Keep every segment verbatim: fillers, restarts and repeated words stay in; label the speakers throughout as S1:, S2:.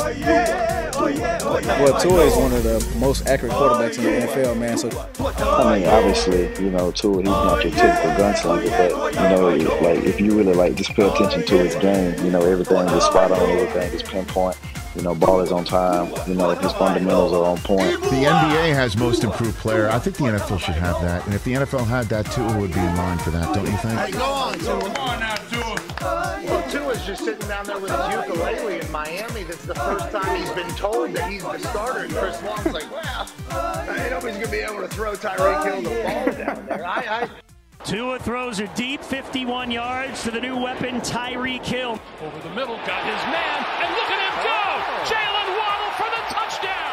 S1: yeah, oh yeah, oh yeah.
S2: Well, Tua is one of the most accurate quarterbacks in the N F L, man. So
S3: I mean, obviously, you know, Tua, he's not your typical gunslinger, but you know, like if you really like just pay attention to his game, you know, everything is spot on, everything is pinpoint. You know, ball is on time. You know, his fundamentals are on point.
S4: The N B A has most improved player. I think the N F L should have that. And if the N F L had that, Tua would be in line for that, don't you think?
S5: Hey, go on, Tua. Come on now, Tua.
S6: Well, Tua's just sitting down there with his ukulele in Miami. That's the first time he's been told that he's the starter. And Chris Long's like, well, ain't nobody's going to be able to throw Tyreek Hill the ball down there. I, I
S7: Tua throws it deep, fifty-one yards to the new weapon, Tyreek Hill.
S8: Over the middle, got his man, and look at him go! Jalen Waddle for the touchdown!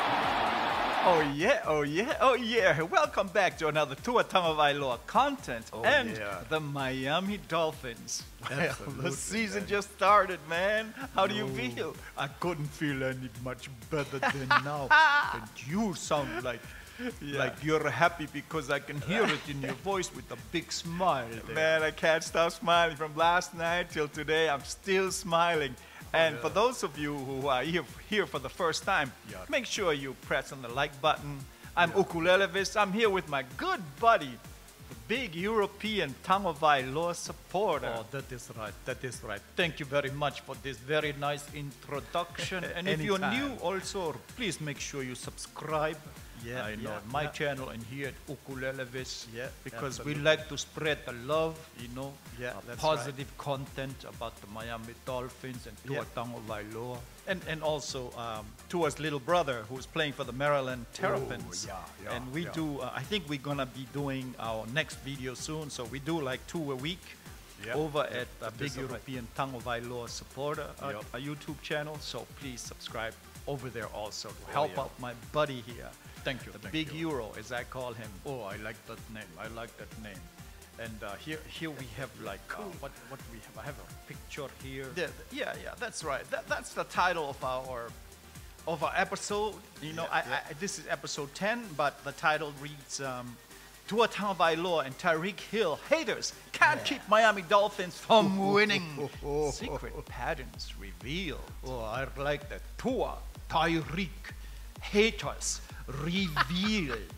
S1: Oh yeah, oh yeah, oh yeah. Welcome back to another Tua Tagovailoa content
S5: Oh,
S1: and
S5: yeah.
S1: the Miami Dolphins.
S5: Absolutely,
S1: The season
S5: man.
S1: just started, man. How do you
S5: No.
S1: feel? I couldn't feel any much better than now. And you sound like
S5: Yeah.
S1: like you're happy because I can hear it in your voice with a big smile. Man, I can't stop smiling from last night till today. I'm still smiling. And
S5: yeah.
S1: for those of you who are here, here for the first time,
S5: Yeah.
S1: make sure you press on the like button. I'm Ukulelevis. I'm here with my good buddy, the big European Tagovailoa supporter.
S5: Oh, that is right. That is right.
S1: Thank you very much for this very nice introduction. And if you're
S5: Anytime.
S1: new also, please make sure you subscribe.
S5: Yeah,
S1: I know
S5: yeah,
S1: my
S5: yeah.
S1: channel and here at Ukulelevis.
S5: Yeah,
S1: because
S5: absolutely.
S1: we like to spread the love, you know,
S5: Yeah,
S1: uh,
S5: that's
S1: positive content about the Miami Dolphins and Tua
S5: Yeah.
S1: Tagovailoa. And and also um, Tua's little brother who's playing for the Maryland Terrapins.
S5: yeah, yeah,
S1: and we
S5: yeah.
S1: do, uh, I think we're gonna be doing our next video soon. So we do like two a week.
S5: Yeah.
S1: Over at uh,
S5: That
S1: Big
S5: is all right.
S1: European Tagovailoa supporter, uh,
S5: Yep.
S1: a YouTube channel. So please subscribe over there also to
S5: Oh,
S1: help
S5: yeah.
S1: out my buddy here.
S5: Thank you.
S1: The
S5: thank
S1: Big
S5: you.
S1: Euro, as I call him.
S5: Oh, I like that name. I like that name.
S1: And uh, here, here we have like uh, what, what we have. I have a picture here. Yeah, yeah, yeah. That's right. That, that's the title of our, of our episode. You know,
S5: Yeah,
S1: I,
S5: yeah.
S1: I, this is episode ten, but the title reads um, Tua Tagovailoa and Tyreek Hill haters can't keep Miami Dolphins from winning. Secret patterns revealed.
S5: Oh, I like that.
S1: Tua Tyreek haters revealed.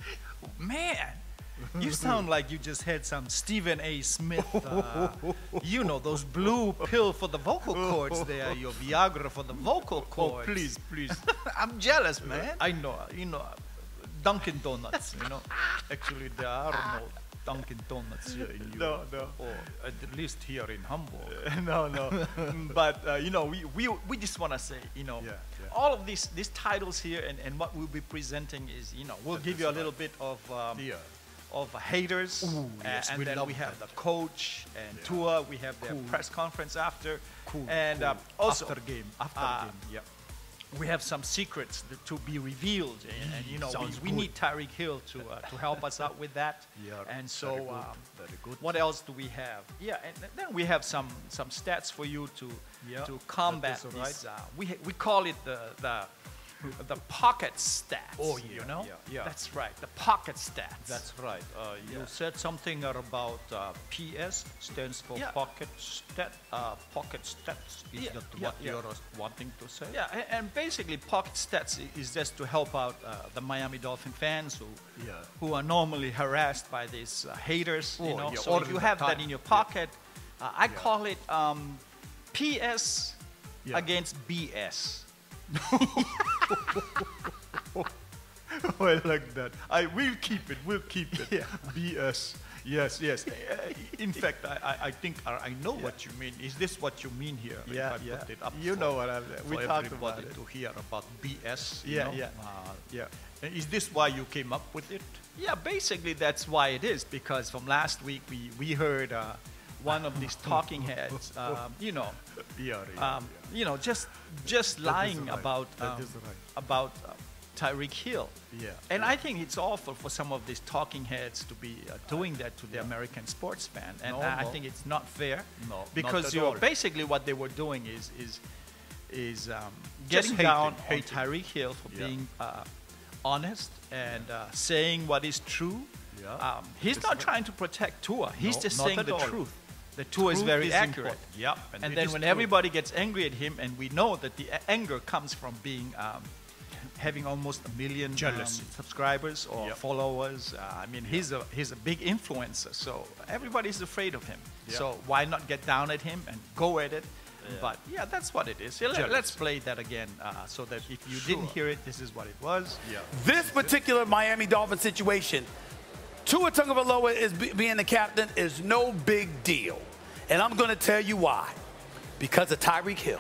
S1: Man, you sound like you just had some Stephen A. Smith, uh, you know, those blue pill for the vocal cords there, your Viagra for the vocal
S5: Oh,
S1: cords.
S5: please, please.
S1: I'm jealous, man. I know, you know, Dunkin' Donuts, you know. Actually, there are no Dunkin' Donuts here in
S5: No,
S1: Europe.
S5: no.
S1: Or at least here in Hamburg.
S5: no, no.
S1: But uh, you know, we, we we just want to say, you know,
S5: Yeah, yeah.
S1: all of these these titles here and, and what we'll be presenting is, you know, we'll
S5: That
S1: give
S5: is
S1: you a
S5: right.
S1: little bit of um,
S5: Yeah.
S1: of haters,
S5: Ooh,
S1: uh,
S5: yes,
S1: and
S5: we
S1: then
S5: love
S1: we have
S5: that.
S1: the coach and
S5: Yeah.
S1: Tua. We have their
S5: Cool.
S1: press conference after,
S5: Cool,
S1: and
S5: cool.
S1: uh, also
S5: After game, after
S1: uh,
S5: game, yeah.
S1: we have some secrets that, to be revealed, and, and you know, we,
S5: Sounds
S1: we
S5: good.
S1: need Tyreek Hill to uh, to help us out with that.
S5: Yeah,
S1: and so.
S5: very good,
S1: Um,
S5: very good.
S1: What else do we have? Yeah, and th- then we have some some stats for you to
S5: Yeah,
S1: to combat
S5: that is
S1: this.
S5: right.
S1: Uh, we ha- we call it the the the pocket stats.
S5: Oh,
S1: you
S5: yeah,
S1: know.
S5: yeah, yeah.
S1: That's right. The pocket stats.
S5: That's right. Uh,
S1: You
S5: yeah.
S1: said something about uh, P S stands for
S5: Yeah.
S1: pocket stat. Uh, pocket stats. Is
S5: Yeah,
S1: that
S5: yeah,
S1: what
S5: yeah.
S1: you're uh, wanting to say? Yeah, and, and basically pocket stats i- is just to help out uh, the Miami Dolphin fans who
S5: Yeah.
S1: who are normally harassed by these uh, haters. you
S5: Oh,
S1: know,
S5: yeah,
S1: so
S5: all
S1: you
S5: the
S1: have that
S5: time.
S1: in your
S5: Yeah.
S1: pocket. Uh, I call it um, P S
S5: Yeah.
S1: against B S.
S5: Oh, I like that. I will keep it. We'll keep it.
S1: Yeah.
S5: B S. Yes, yes.
S1: Uh, In fact, I, I, I think I, I know what you mean. Is this what you mean here? If
S5: Yeah,
S1: I
S5: yeah.
S1: Put it up
S5: You
S1: for-
S5: know what I we
S1: for
S5: talked
S1: everybody
S5: about it.
S1: to hear about B S. you
S5: Yeah,
S1: know?
S5: yeah.
S1: Uh,
S5: Yeah.
S1: and is this why you came up with it? Yeah, basically that's why it is, because from last week we, we heard uh, one of these talking heads, um, you know,
S5: Yeah, yeah,
S1: um, you know, just just lying
S5: right.
S1: about
S5: That
S1: um,
S5: is right.
S1: about uh, Tyreek Hill.
S5: Yeah,
S1: And
S5: yeah.
S1: I think it's awful for some of these talking heads to be uh, doing that to the American sports fan, and
S5: No,
S1: I, I
S5: no.
S1: think it's not fair.
S5: No, not
S1: because
S5: at
S1: you're
S5: all.
S1: basically what they were doing is is is um,
S5: Just
S1: getting
S5: hating,
S1: down
S5: hating.
S1: on Tyreek Hill for
S5: Yeah.
S1: being uh, honest and uh, saying what is true.
S5: Yeah.
S1: Um, he's
S5: It's
S1: not
S5: right.
S1: trying to protect Tua. He's
S5: No,
S1: just
S5: not
S1: saying
S5: at
S1: the
S5: all.
S1: truth. The Tua is
S5: Truth
S1: very
S5: is
S1: accurate.
S5: important. Yep.
S1: And,
S5: it
S1: then
S5: is
S1: when
S5: true.
S1: everybody gets angry at him, and we know that the a- anger comes from being um, having almost a million
S5: Jealous.
S1: um, subscribers or
S5: Yep.
S1: followers. Uh, I mean, he's a he's a big influencer, so everybody's afraid of him.
S5: Yep.
S1: So why not get down at him and go at it? But yeah, that's what it is. Yeah, let,
S5: Jealous.
S1: us play that again, uh, so that if you didn't hear it, this is what it was.
S5: Yeah.
S9: This particular Miami Dolphins situation, Tua Tagovailoa is be- being the captain is no big deal. And I'm going to tell you why. Because of Tyreek Hill.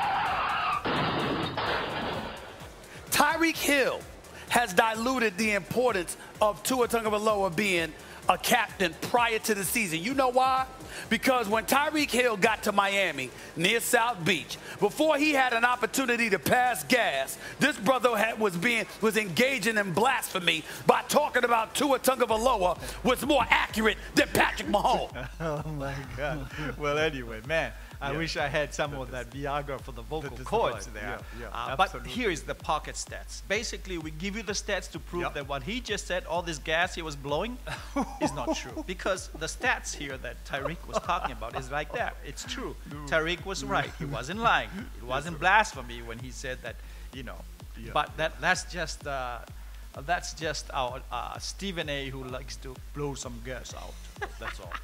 S9: Tyreek Hill has diluted the importance of Tua Tagovailoa being a captain prior to the season. You know why? Because when Tyreek Hill got to Miami, near South Beach, before he had an opportunity to pass gas, this brother had, was being was engaging in blasphemy by talking about Tua Tagovailoa was more accurate than Patrick Mahomes.
S1: Oh my God. Well, anyway, man, I
S5: Yeah.
S1: wish I had some of that Viagra for the vocal
S5: That is
S1: cords
S5: right.
S1: there.
S5: Yeah, yeah,
S1: Uh, but
S5: absolutely.
S1: here is the pocket stats. Basically, we give you the stats to prove
S5: Yep.
S1: that what he just said, all this gas he was blowing, is not true. Because the stats here that Tyreek was talking about is like that. It's true. Tyreek was right. He wasn't lying. It wasn't blasphemy when he said that, you know.
S5: Yeah.
S1: But that that's just uh, that's just our uh, Stephen A. who likes to blow some gas out. That's all.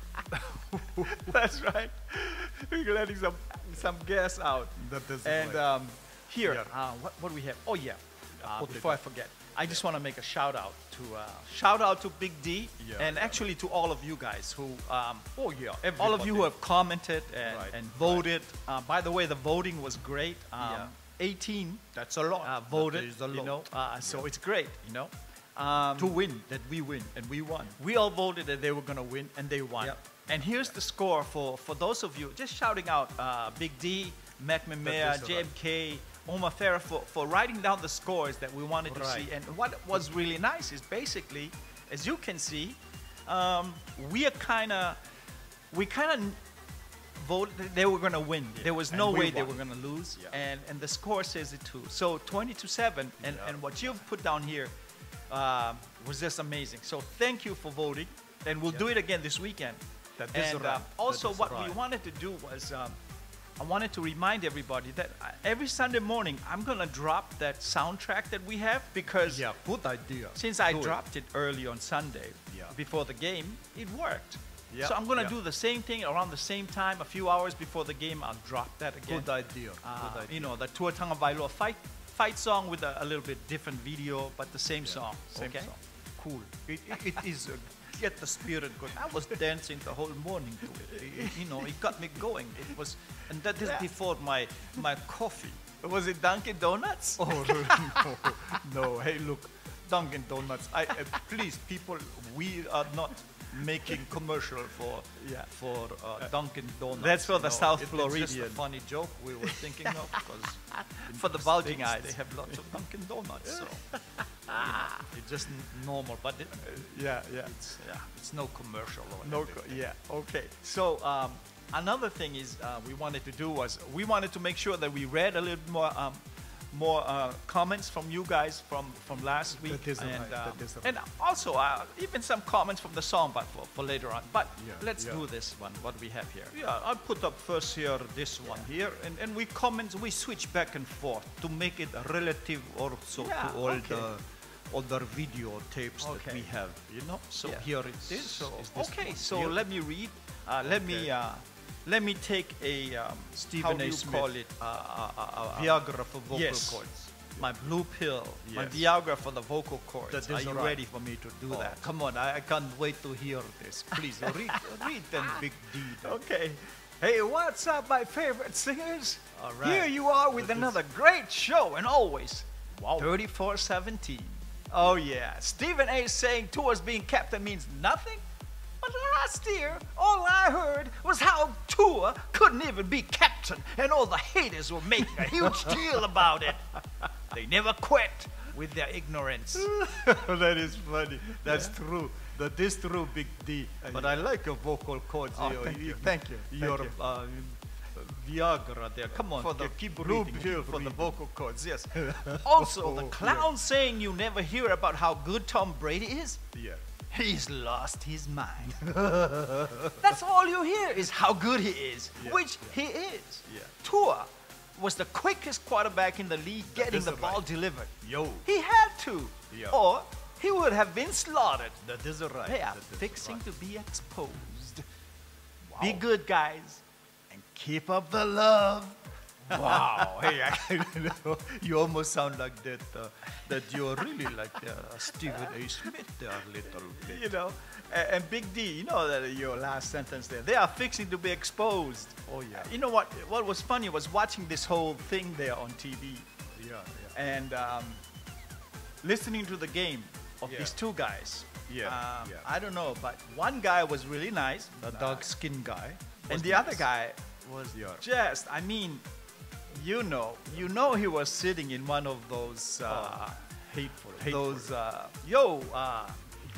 S1: That's right. We're letting some some gas out.
S5: That is
S1: And
S5: right.
S1: um, here,
S5: Yeah.
S1: uh, what what do we have? Oh yeah. Uh,
S5: put it
S1: before I
S5: up.
S1: forget, I just want to make a shout out to uh, shout out to Big D
S5: Yeah,
S1: and
S5: yeah.
S1: actually to all of you guys who um,
S5: Oh yeah.
S1: all of you who
S5: everybody.
S1: have commented and,
S5: Right,
S1: and voted. Uh, by the way, the voting was great. Um,
S5: Yeah.
S1: eighteen
S5: That's a lot.
S1: uh,
S5: That
S1: voted,
S5: is a
S1: you
S5: lot.
S1: know, uh, so it's great, you know. Um,
S5: to win, that we win, and we won.
S1: we all voted that they were going to win, and they won.
S5: Yep.
S1: And here's the score for, for those of you, just shouting out uh, Big D, Mac Mamea,
S5: is
S1: J M K, Omar Farah for, for writing down the scores that we wanted to
S5: Right.
S1: see. And what was really nice is basically, as you can see, um, we are kind of, we kind of voted that they were going to win. There was
S5: And
S1: no
S5: we
S1: way they
S5: won.
S1: were going to lose.
S5: Yeah.
S1: And, and the score says it too. So twenty to seven, and,
S5: Yeah.
S1: and what you've put down here um, was just amazing. So thank you for voting, and we'll do it again this weekend.
S5: That is
S1: and
S5: right.
S1: um, also,
S5: That is
S1: what we
S5: right.
S1: wanted to do was, um, I wanted to remind everybody that uh, every Sunday morning I'm gonna drop that soundtrack that we have because
S5: Yeah, good idea.
S1: since I
S5: Do it.
S1: dropped it early on Sunday
S5: Yeah.
S1: before the game, it worked.
S5: Yeah,
S1: So I'm gonna
S5: yeah.
S1: do the same thing around the same time, a few hours before the game. I'll drop that again.
S5: Good idea.
S1: Uh,
S5: Good idea.
S1: You know, the Tua Tagovailoa fight fight song with a, a little bit different video, but the same song.
S5: Same
S1: okay.
S5: song. Cool. It, it, it is uh, get the spirit going.
S1: I was dancing the whole morning to it. It- it- You know, it got me going. It was, and that is before my my coffee. Was it Dunkin' Donuts?
S5: Oh no, no. Hey, look, Dunkin' Donuts. I uh, please, people, we are not making commercial for
S1: Yeah.
S5: for uh, Dunkin' Donuts.
S1: That's for
S5: you
S1: the
S5: know.
S1: South
S5: It- It's just a
S1: Floridian.
S5: funny joke we were thinking of because
S1: For the bulging
S5: States,
S1: eyes.
S5: they have lots of Dunkin' Donuts. So you know, it's just n- normal, but it,
S1: Yeah, yeah.
S5: it's yeah, it's no commercial or
S1: No,
S5: anything.
S1: co- yeah, okay. So um, another thing is uh, we wanted to do was we wanted to make sure that we read a little more um, more uh, comments from you guys from, from last week,
S5: That is
S1: and
S5: right, that
S1: um,
S5: is right.
S1: and also uh, even some comments from the song, but for, for later on. But
S5: Yeah,
S1: let's
S5: yeah.
S1: do this one. What we have here?
S5: Yeah, I put up first here this one here, and, and we comment, we switch back and forth to make it relative also
S1: Yeah,
S5: to all
S1: okay.
S5: the other video tapes that
S1: Okay.
S5: we have, you know. So
S1: Yeah.
S5: here it is.
S1: So
S5: is this
S1: okay,
S5: one
S1: so
S5: here.
S1: let me read. Uh, let me
S5: Okay.
S1: uh, let me take a um,
S5: Stephen
S1: how
S5: A.
S1: do you
S5: Smith.
S1: call it? Uh, uh, uh, uh,
S5: Viagra for vocal
S1: yes.
S5: cords.
S1: My blue pill, my
S5: Yes.
S1: Viagra for the vocal cords.
S5: That
S1: Are
S5: is
S1: you
S5: right.
S1: ready for me to do
S5: Oh,
S1: that?
S5: come on, I, I can't wait to hear this. Please read, read them, Big D.
S1: Okay. Hey, what's up, my favorite singers?
S5: All right.
S1: Here you are with
S5: That is-
S1: another great show, and always
S5: Wow.
S1: thirty-four seventeen. Oh yeah, Stephen A. saying Tua's being captain means nothing. But last year, all I heard was how Tua couldn't even be captain, and all the haters were making a huge deal about it. They never quit with their ignorance.
S5: That is funny. That's true. That is true, Big D. But I like your vocal cords.
S1: Oh,
S5: your,
S1: thank you,
S5: your-
S1: thank you, thank
S5: Your
S1: you.
S5: uh, Viagra there. Come on,
S1: For the
S5: keep
S1: blue
S5: reading,
S1: pill
S5: keep
S1: for the
S5: reading.
S1: vocal cords, yes. Also, the
S5: Oh,
S1: clown saying you never hear about how good Tom Brady is.
S5: Yeah.
S1: he's lost his mind. That's all you hear is how good he is,
S5: Yeah,
S1: which
S5: yeah.
S1: he is.
S5: Yeah.
S1: Tua was the quickest quarterback in the league getting
S5: is
S1: the
S5: right.
S1: ball delivered.
S5: Yo.
S1: He had to,
S5: Yeah.
S1: or he would have been slaughtered.
S5: That is right.
S1: They are
S5: That is
S1: fixing
S5: right.
S1: to be exposed. Be good, guys, and keep up the love.
S5: Wow. Hey, I, you almost sound like that. Uh, that you're really like uh, Stephen A. Smith there a little bit.
S1: You know, and, and Big D, you know that your last sentence there. They are fixing to be exposed.
S5: Oh yeah.
S1: You know what? What was funny was watching this whole thing there on T V
S5: Yeah. Yeah.
S1: and um, listening to the game of
S5: Yeah.
S1: these two guys.
S5: Yeah,
S1: Um,
S5: yeah.
S1: I don't know, but one guy was really nice,
S5: The dark-skinned guy.
S1: and
S5: was
S1: the other
S5: nice.
S1: guy was
S5: Yeah.
S1: just, I mean, you know, you know he was sitting in one of those, uh,
S5: hateful, hateful.
S1: those, uh, yo, uh,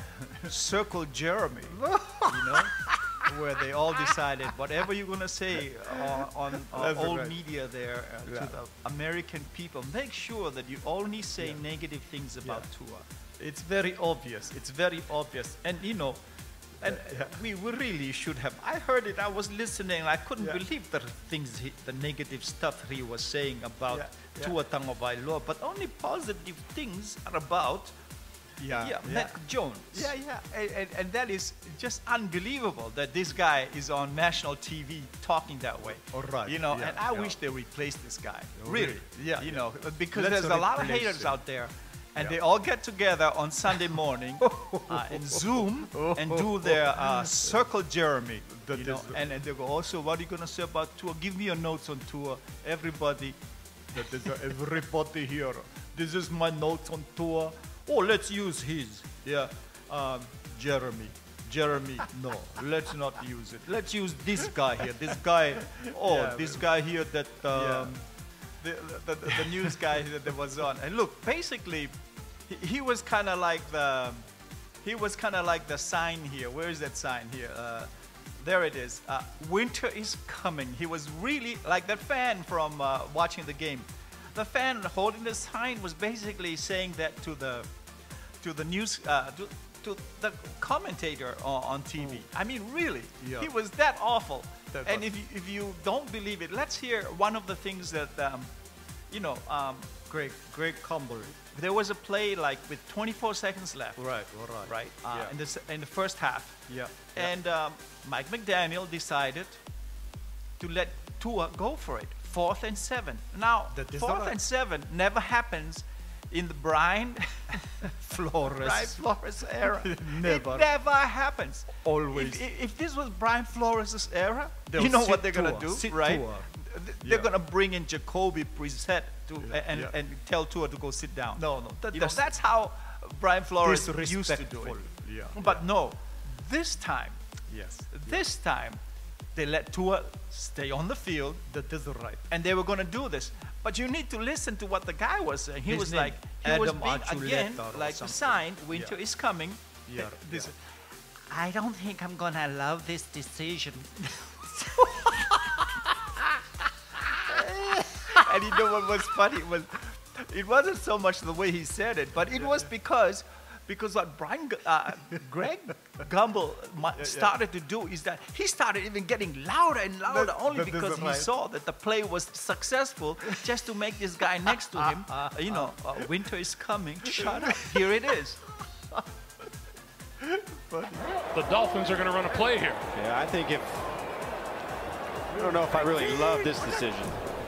S1: Circle Jeremy, you know, where they all decided whatever you're gonna say on, on, on
S5: That's
S1: old
S5: right.
S1: media there uh,
S5: Yeah.
S1: to the American people, make sure that you only say negative things about Tua.
S5: It's very obvious. It's very obvious.
S1: And you know, and
S5: Yeah.
S1: we, we really should have. I heard it. I was listening. I couldn't
S5: Yeah.
S1: believe the things, he, the negative stuff he was saying about
S5: Yeah, yeah.
S1: Tua Tagovailoa. But only positive things are about
S5: Yeah.
S1: yeah,
S5: yeah.
S1: Mac Jones.
S5: Yeah, yeah.
S1: And, and, and that is just unbelievable that this guy is on national T V talking that way.
S5: All right,
S1: You know,
S5: yeah,
S1: and I
S5: yeah.
S1: wish they replaced this guy.
S5: Oh,
S1: Really.
S5: really? Yeah,
S1: You
S5: yeah.
S1: know, because
S5: Let's
S1: there's a lot of
S5: replace
S1: haters
S5: him.
S1: out there. And
S5: Yeah.
S1: they all get together on Sunday morning uh, and Zoom and do their uh, Circle Jeremy.
S5: That
S1: You know,
S5: is-
S1: and, and they go, also, what are you going to say about Tua? Give me your notes on Tua. Everybody.
S5: That is uh, everybody here. This is my notes on tour. Oh, let's use his. Yeah. Um, Jeremy. Jeremy, no, let's not use it. Let's use this guy here. This guy, oh,
S1: Yeah,
S5: this guy here that, um,
S1: the, the, the, the news guy that that was on. And look, basically, he, he was kind of like the, he was kind of like the sign here. Where is that sign here? Uh, there it is. Uh, winter is coming. He was really like that fan from uh, watching the game. The fan holding the sign was basically saying that to the, to the news, uh, to, to the commentator on, on T V. I mean, really,
S5: Yeah.
S1: he was that awful.
S5: That
S1: and
S5: was-
S1: if you, if you don't believe it, let's hear one of the things that, um, you know, um,
S5: Greg, Greg Campbell.
S1: there was a play like with twenty-four seconds left,
S5: Right, all right.
S1: right, uh,
S5: Yeah.
S1: in, the, s- in the first half.
S5: Yeah. yeah.
S1: And um, Mike McDaniel decided to let Tua go for it. Fourth and seven. Now,
S5: That is
S1: fourth
S5: alright.
S1: and seven never happens in the Brian
S5: Flores.
S1: Brian Flores era.
S5: Never.
S1: It never happens.
S5: Always.
S1: If, if, if this was Brian Flores' era,
S5: They'll
S1: you know
S5: sit
S1: what they're gonna
S5: Tua,
S1: do,
S5: sit
S1: right?
S5: Tua.
S1: Th- They're
S5: Yeah.
S1: gonna bring in Jacoby Brissett to
S5: Yeah,
S1: and,
S5: yeah.
S1: and tell Tua to go sit down.
S5: No, no, that-
S1: You know,
S5: that's
S1: that's how Brian Flores used to do
S5: disrespectful.
S1: it.
S5: Yeah,
S1: But
S5: yeah.
S1: no, this time,
S5: Yes.
S1: this time, they let Tua stay on the field,
S5: That is right.
S1: and they were gonna do this. But you need to listen to what the guy was saying. He
S5: His
S1: was
S5: name,
S1: like, he was
S5: Adam
S1: being
S5: Archuleta
S1: again
S5: or
S1: like the
S5: something.
S1: sign, winter
S5: Yeah.
S1: is coming.
S5: Yeah,
S1: This,
S5: yeah.
S1: I don't think I'm gonna love this decision. And you know what was funny? It, was, it wasn't so much the way he said it, but it was because because what Brian, Gu- uh, Greg Gumbel mu- started to do is that he started even getting louder and louder
S5: That-
S1: only
S5: that is
S1: because he
S5: right.
S1: saw that the play was successful just to make this guy next to him, uh, you know, uh, winter is coming, shut up, here it is.
S8: The Dolphins are going to run a play here.
S10: Yeah, I think if I don't know if I really love this decision.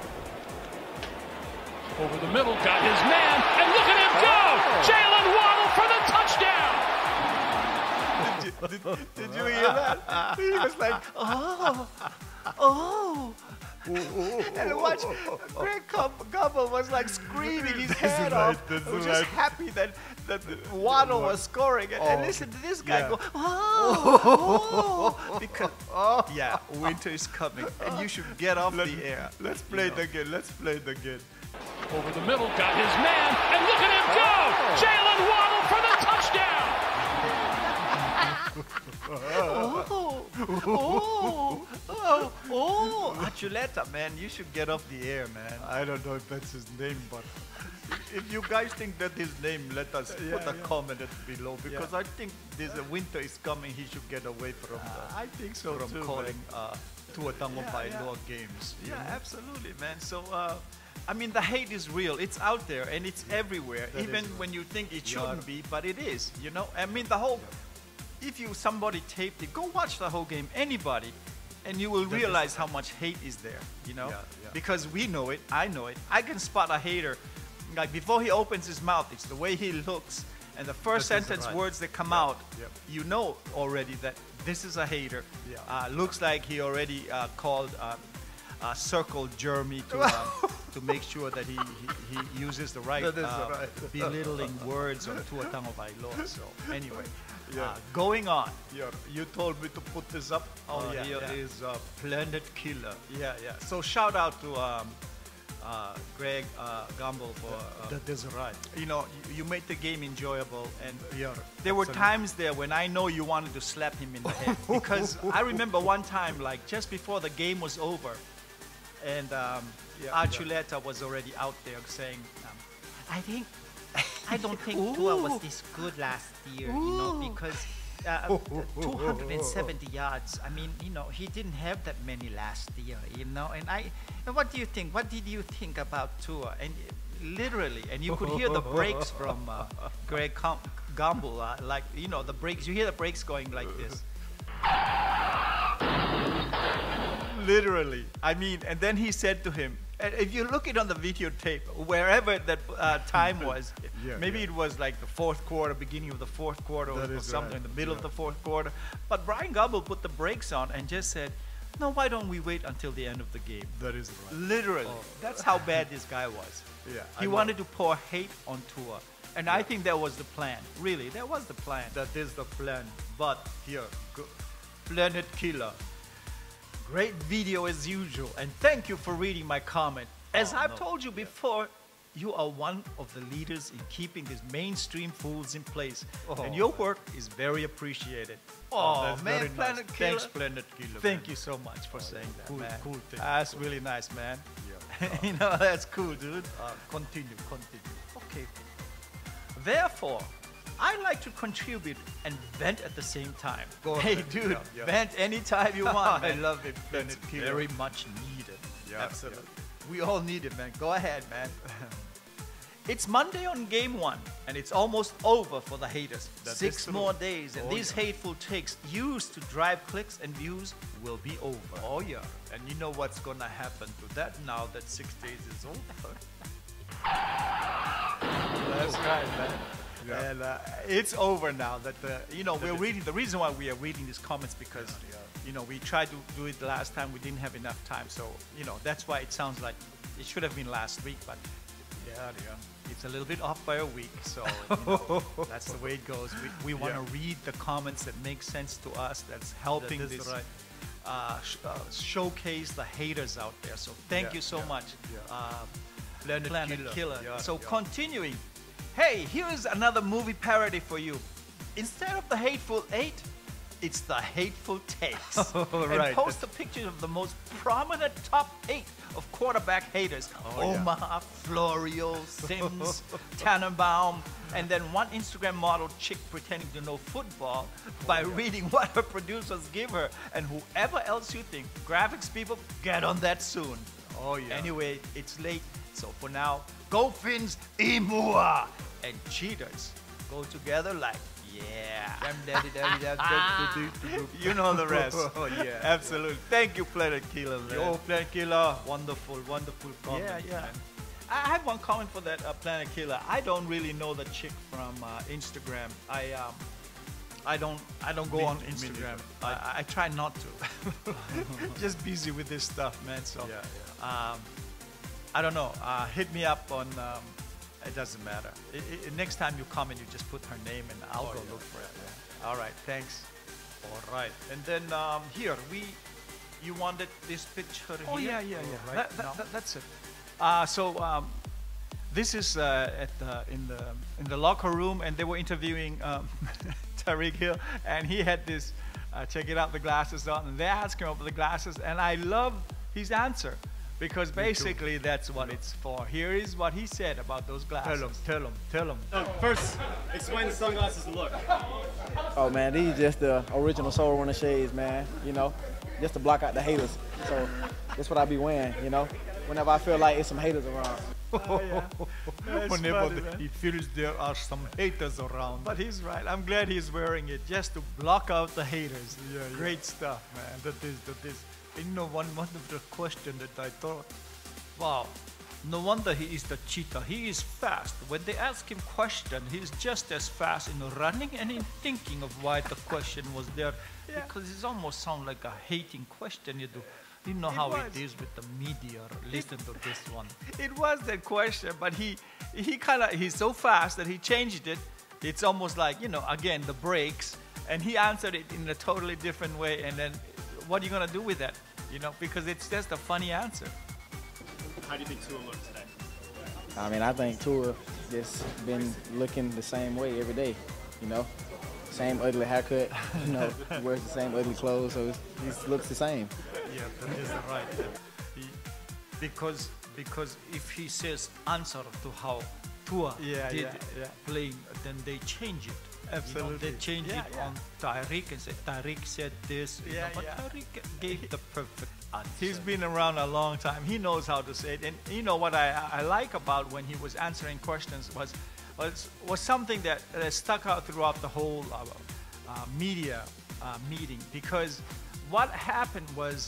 S8: Over the middle, got his man, and look at him go! Jalen Waddle for the touchdown!
S1: Did, did you hear that? He was like, oh, oh. And watch, Greg Gub- Gumbel was like screaming his head
S5: right,
S1: off.
S5: that's
S1: He was
S5: right.
S1: just happy that, that Waddle was scoring. And, and
S5: Oh,
S1: listen to this guy
S5: yeah.
S1: go, oh, oh. Because, yeah, winter is coming. And you should get off
S5: Let-
S1: the air.
S5: Let's play it again. Let's play it again.
S8: Over the middle, got his man, and look at him go! Jalen Waddle for the touchdown!
S1: Oh, oh, oh, oh. Archuleta, man, you should get off the air, man.
S5: I don't know if that's his name, but if you guys think that his name, let us
S1: Yeah,
S5: put a
S1: yeah.
S5: comment below because
S1: Yeah.
S5: I think this uh, winter is coming. He should get away from
S1: Uh,
S5: the,
S1: I think so
S5: from
S1: too,
S5: calling
S1: man.
S5: uh, Tua Tagovailoa
S1: Yeah,
S5: games. you
S1: Yeah,
S5: know?
S1: absolutely, man. So, uh, I mean, the hate is real. It's out there and it's everywhere,
S5: That
S1: even
S5: is right.
S1: when you think it
S5: Yeah.
S1: shouldn't be, but it is. You know, I mean, the whole. If you somebody taped it, go watch the whole game. Anybody, and you will
S5: That is
S1: realize
S5: right.
S1: how much hate is there. You know,
S5: Yeah, yeah.
S1: because we know it. I know it. I can spot a hater. Like before he opens his mouth, it's the way he looks and the first
S5: That is
S1: sentence
S5: right.
S1: words that come
S5: Yeah,
S1: out.
S5: yeah.
S1: You know already that this is a hater.
S5: Yeah.
S1: Uh, looks like he already uh, called, uh, uh, circled Jeremy to uh, to make sure that he, he, he uses the right,
S5: That is
S1: uh,
S5: right.
S1: belittling words on Tua Tagovailoa. So anyway,
S5: Yeah.
S1: uh, going on.
S5: Yeah, you told me to put this up.
S1: Oh,
S5: Uh,
S1: yeah,
S5: Here
S1: yeah.
S5: is uh, Planet Killer.
S1: Yeah, yeah. So shout out to um, uh, Greg uh, Gumbel for uh,
S5: That is right.
S1: you know you, you made the game enjoyable, and
S5: Yeah,
S1: there were
S5: absolutely.
S1: times there when I know you wanted to slap him in the head because I remember one time, like just before the game was over, and um,
S5: Yeah,
S1: Archuleta was already out there saying, um,
S11: I think, I don't think Tua was this good last year, you know, because uh, two hundred seventy yards. I mean, you know, he didn't have that many last year, you know. And I, and what do you think? What did you think about Tua? And literally, and you could hear the breaks from uh, Greg Com- Gumbel, uh, like you know, the breaks. You hear the breaks going like this.
S1: Literally. I mean, and then he said to him, and if you look it on the videotape, wherever that uh, time was,
S5: Yeah,
S1: maybe
S5: yeah.
S1: it was like the fourth quarter, beginning of the fourth quarter, or,
S5: That
S1: or
S5: is
S1: something
S5: right,
S1: in the middle of
S5: yeah.
S1: the fourth quarter. But Brian Gobble put the brakes on and just said, no, why don't we wait until the end of the game?
S5: That is right.
S1: Literally.
S5: Oh.
S1: That's how bad this guy was.
S5: Yeah,
S1: He
S5: I know.
S1: wanted to pour hate on Tua. And I think that was the plan. Really, that was the plan.
S5: That is the plan. But here, go, Planet Killer.
S1: Great video as usual, and thank you for reading my comment. As
S5: Oh,
S1: I've
S5: no.
S1: told you before, you are one of the leaders in keeping these mainstream fools in place,
S5: Oh.
S1: and your work is very appreciated.
S5: Oh,
S1: Oh,
S5: that's
S1: man,
S5: very nice.
S1: Planet Killer.
S5: Thanks, Planet Killer.
S1: Thank
S5: man.
S1: you so much for saying that,
S5: cool,
S1: man.
S5: cool thing.
S1: That's really nice, man.
S5: Yeah.
S1: you know, that's cool, dude.
S5: Uh, continue, continue.
S1: Okay. Therefore, I like to contribute and vent at the same time.
S5: Go
S1: hey,
S5: ahead.
S1: dude,
S5: Yeah, yeah.
S1: vent anytime you want.
S5: I
S1: man.
S5: love it, Planet
S1: It's
S5: Killer.
S1: very much needed.
S5: Yeah,
S1: Absolutely. We all need it, man. Go ahead, man. It's Monday on game one, and it's almost over for the haters.
S5: That is
S1: Six
S5: true.
S1: more days, and
S5: Oh,
S1: these
S5: yeah.
S1: hateful takes used to drive clicks and views will be over.
S5: Oh yeah, and you know what's gonna happen to that now that six days is over?
S1: That's right, man.
S5: Yeah.
S1: And uh, it's over now. That the you know we're
S5: is-
S1: reading. The reason why we are reading these comments because
S5: Yeah,
S1: you know we tried to do it the last time. We didn't have enough time, so you know that's why it sounds like it should have been last week, but
S5: Yeah, yeah.
S1: it's a little bit off by a week. So you know, that's the way it goes. We, we want to
S5: Yeah.
S1: read the comments that make sense to us. That's helping
S5: That is
S1: this
S5: right.
S1: uh, sh- uh, showcase the haters out there. So thank
S5: Yeah,
S1: you so
S5: yeah,
S1: much.
S5: yeah.
S1: Uh,
S5: Planet,
S1: Planet
S5: Killer.
S1: Killer.
S5: Yeah,
S1: so
S5: yeah.
S1: continuing. Hey, here's another movie parody for you. Instead of the Hateful Eight, it's the Hateful Takes.
S5: Oh,
S1: and
S5: right.
S1: post a picture of the most prominent top eight of quarterback haters.
S5: Oh, yeah.
S1: Omar, Florio, Sims, Tannenbaum, and then one Instagram model chick pretending to know football by reading what her producers give her. And whoever else you think, graphics people, get on that soon.
S5: Oh yeah.
S1: Anyway, it's late, so for now, go Finns, Imua! And cheaters go together like, yeah. You know the rest.
S5: Oh yeah.
S1: Absolutely. Thank you, Planet Killer, man.
S5: Yo, Planet Killer, wonderful, wonderful comment.
S1: yeah, yeah.
S5: man.
S1: I have one comment for that uh, Planet Killer. I don't really know the chick from uh, Instagram. I um, I don't I don't go
S5: Me-
S1: on
S5: me
S1: Instagram.
S5: neither.
S1: I, I try not to. Just busy with this stuff, man. So
S5: Yeah,
S1: Um, I don't know. Uh, hit me up on. Um, it doesn't matter. I, I, next time you comment, you just put her name and I'll
S5: Oh,
S1: go
S5: yeah,
S1: look for it.
S5: yeah.
S1: All right. Thanks.
S5: All right. And then um, here we, you wanted this picture
S1: Oh
S5: here?
S1: yeah, yeah,
S5: Or
S1: yeah.
S5: Right
S1: That- that-
S5: now?
S1: that- that's it. Uh, so um, this is uh, at the, in the in the locker room, and they were interviewing um, Tyreek Hill, and he had this. Uh, check it out, the glasses on, and they asked him about the glasses, and I love his answer
S5: Because basically that's what it's for. Here is what he said about those glasses. Tell him, tell him, tell him.
S12: Uh, first, explain the sunglasses look.
S2: Oh man, these just the original Soul Runner shades, man. You know, just to block out the haters. So that's what I be wearing, you know, whenever I feel like it's some haters around.
S5: Oh, yeah. Whenever funny, the, he feels there are some haters around. But he's right. I'm glad he's wearing it just to block out the haters. Yeah, Great yeah. stuff, man. That is, that is. You know, one, one of the question that I thought, wow, no wonder he is the cheetah. He is fast. When they ask him question, he's just as fast in running and in thinking of why the question was there. Yeah. Because it almost sounds like a hating question you do. You know it how was. It is with the media. Listen it, to this one. It was that question, but he he kind of, he's so fast that he changed it. It's almost like, you know, again, the breaks. And he answered it in a totally different way. And then what are you going to do with that? You know, because it's just a funny answer.
S12: How do you think Tua looks today?
S2: I mean, I think Tua just been looking the same way every day, you know. Same ugly haircut, you know, wears the same ugly clothes, so he looks the same.
S5: Yeah, that is right. He, because because if he says answer to how Tua yeah, did yeah, yeah. playing, then they change it. Absolutely. You know, they change yeah, it yeah. on Tyreek and say Tyreek said this, you yeah, know, but yeah. Tyreek gave the perfect answer. He's been around a long time. He knows how to say it. And you know what I, I like about when he was answering questions was was, was something that uh, stuck out throughout the whole uh, uh, media uh, meeting, because what happened was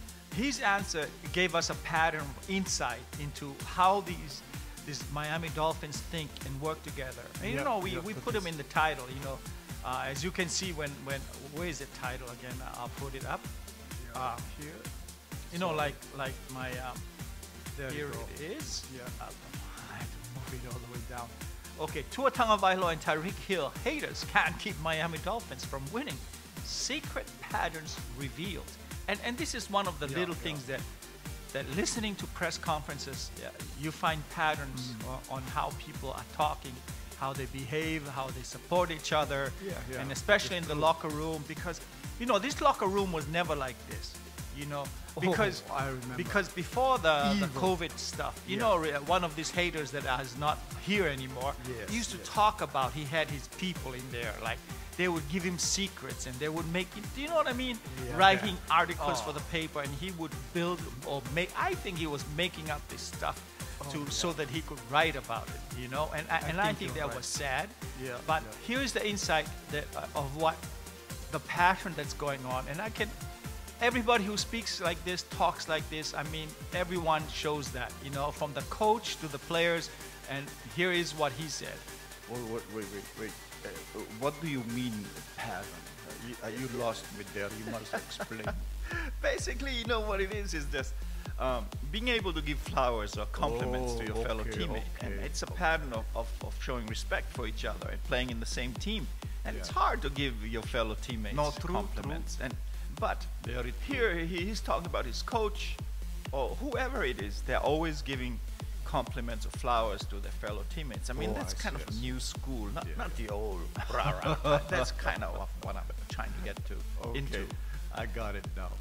S5: his answer gave us a pattern of insight into how these these Miami Dolphins think and work together. And, you yeah, know, we, yeah, we put them in the title, you know. Uh, as you can see when, when, where is the title again? I'll put it up. Yeah, uh, here. You know, like like my, um, there here it is. Yeah. Uh, I have to move it all the way down. Okay, Tua Tagovailoa and Tyreek Hill haters can't keep Miami Dolphins from winning. Secret patterns revealed. And, and this is one of the yeah, little yeah. things that that listening to press conferences, yeah, you find patterns mm. on how people are talking, how they behave, how they support each other, yeah, yeah. and especially it's in the cool. locker room, because, you know, this locker room was never like this, you know, because oh, I remember. because before the, the COVID stuff, you yeah. know, one of these haters that is not here anymore, yes, used to yes. talk about, he had his people in there, like, they would give him secrets and they would make him, do you know what I mean? Yeah, Writing yeah. articles oh. for the paper, and he would build or make, I think he was making up this stuff oh, to yeah. so that he could write about it, you know? And I, I and think I think that right. was sad. Yeah, but yeah. here's the insight that, uh, of what the pattern that's going on. And I can, everybody who speaks like this, talks like this, I mean, everyone shows that, you know, from the coach to the players. And here is what he said.
S1: Wait, wait, wait, wait. wait. Uh, what do you mean pattern? Are you, are you lost with there? You must explain.
S5: Basically, you know what it is, is just um, being able to give flowers or compliments oh, to your okay, fellow teammate. Okay. And it's a pattern of, of, of showing respect for each other and playing in the same team. And yeah. it's hard to give your fellow teammates no, true, compliments. True. And But here he, he's talking about his coach or whoever it is. They're always giving compliments or flowers to their fellow teammates. I mean, oh, that's I kind see, of new school, not, yeah. not the old rah rah. That's kind of what I'm trying to get to
S1: okay.
S5: into.
S1: I got it now.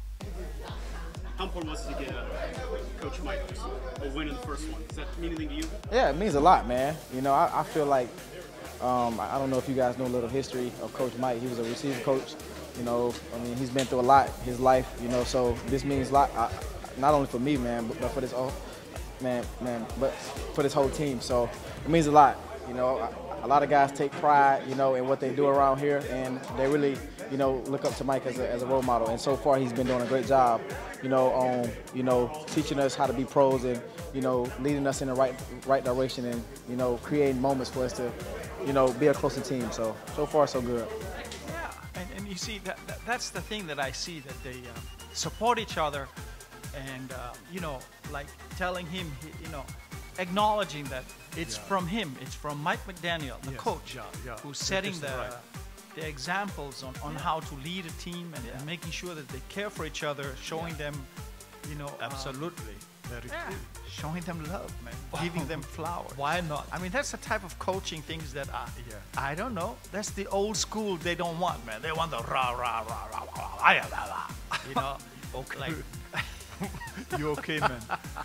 S12: How important was it to get uh, Coach Mike a win in the first one? Does that mean anything to you?
S2: Yeah, it means a lot, man. You know, I, I feel like, um, I don't know if you guys know a little history of Coach Mike. He was a receiver coach. You know, I mean, he's been through a lot his life, you know, so this means a lot, I, not only for me, man, but, but for this all. Man, man, but for this whole team, so it means a lot. You know, a, a lot of guys take pride, you know, in what they do around here, and they really, you know, look up to Mike as a, as a role model. And so far, he's been doing a great job, you know, on, you know, teaching us how to be pros and, you know, leading us in the right, right direction, and, you know, creating moments for us to, you know, be a closer team. So, so far, so good.
S5: Yeah, and, and you see, that, that that's the thing that I see, that they uh, support each other. And, uh, you know, like telling him, you know, acknowledging that it's yeah. from him, it's from Mike McDaniel, the yes. coach, yeah, yeah. who's setting the, right. the examples on, on yeah. how to lead a team and, yeah. and making sure that they care for each other, showing yeah. them, you know.
S1: Absolutely.
S5: Uh, Very yeah. true. Showing them love, man. Giving them flowers. Why not? I mean, that's the type of coaching things that are, yeah. I don't know. That's the old school they don't want, man. They want the rah, rah, rah, rah, rah, rah, rah, rah, rah. You know, okay. Like, You okay, man?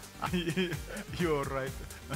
S5: You're right.